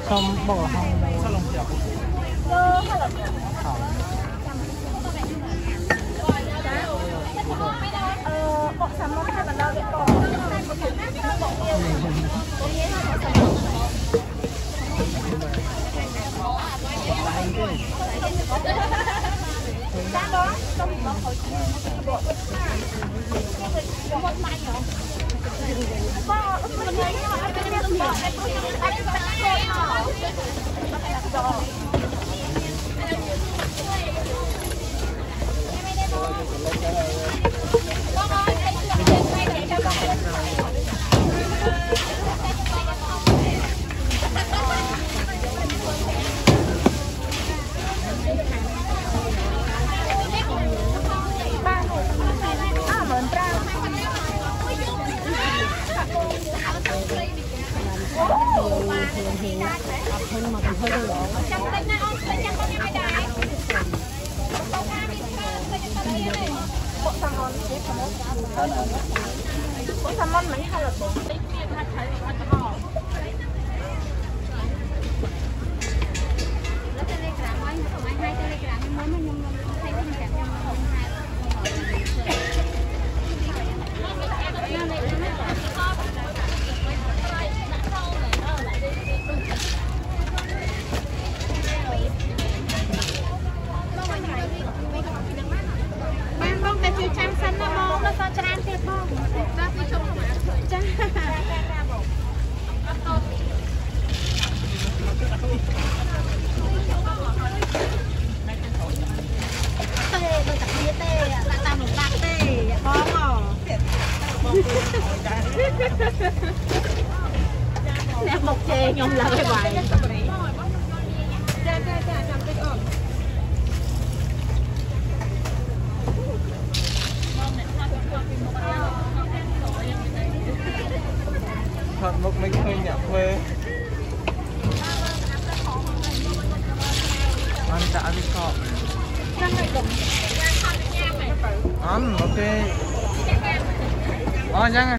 không bỏ hồng bộ sắm món hai lần đầu điện cổ ra đó trong một hồi bộ một mai nhở hơn mà còn hơi đau lỗ. Bộ salmon mấy hay là bộ tí kia thay thấy nó cho họ. Nó Telegram ấy, nó không ai Telegram mới mà nhưng thấy nó cảm nhận chăm sân nó mong nó có trang thiệt không? Ra đi chung không ạ? Cha. Tê, tôi tập đi tê, lại tao một bạc tê, con hò. Nè một chê nhung là cái bài. Cha, làm cái ổn. thật một mình hơi nhạc về ăn trả đi cọ ăn ok nhanh